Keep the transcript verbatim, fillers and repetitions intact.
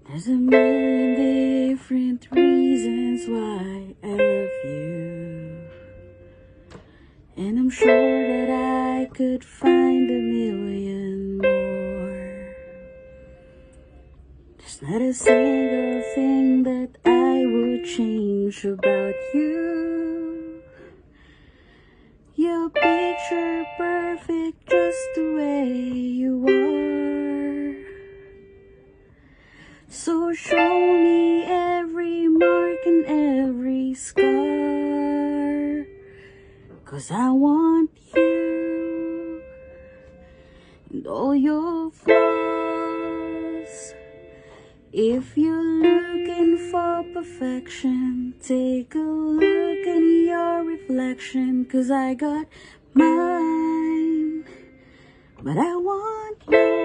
There's a million different reasons why I love you, and I'm sure that I could find a million more. There's not a single thing that I would change about you. You're picture perfect just the way you are. So show me every mark and every scar, 'cause I want you and all your flaws. If you're looking for perfection, take a look at your reflection, 'cause I got mine, but I want you.